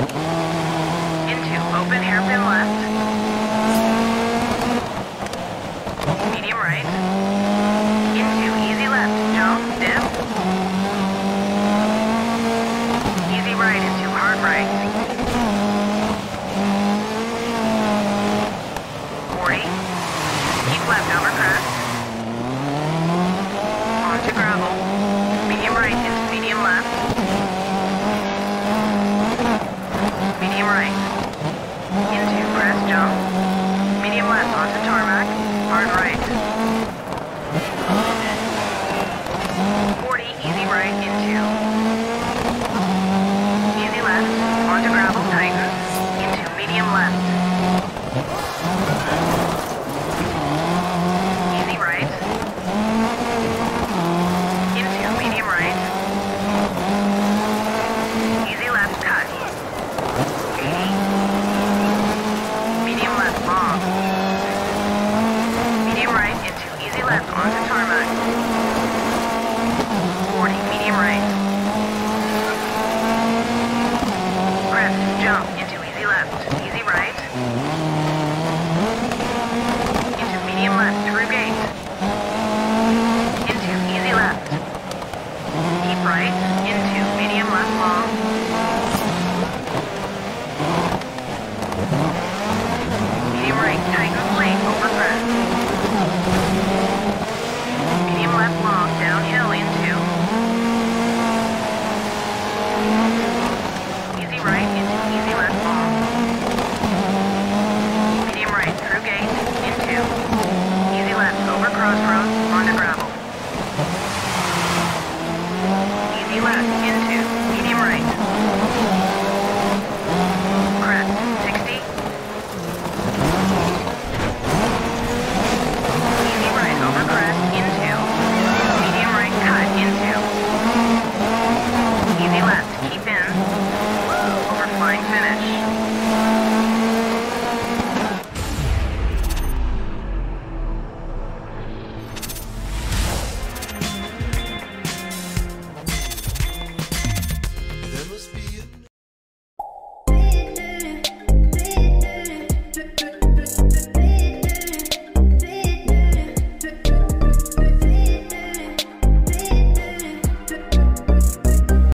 Into open hairpin left. Medium right. Into easy left, jump, dip. Easy right into hard right. 40. Keep left over crest. Onto gravel. Medium right into medium left. Medium right. Into crest jump. Medium left onto tarmac. Hard right. 40, easy right into. Easy left. Onto gravel, tighten. Into medium left. Easy right. Into medium right. Easy left, cut. 80. Medium left, long. Medium right into easy left onto tarmac. 40, medium right. Crest, jump into easy left. Easy right. Into medium left, through gate. Into easy left. Keep right. Into medium left, long. Medium right, tighten lane over crest. Medium left, long, downhill into. Easy right into easy left, long. Medium right, through gate, into. Easy left, over crossroads, onto gravel. Easy left, into. Medium right. Crest, 60. Easy right, over crest, into. Medium right, cut, into. Easy left, keep in. Over flying finish.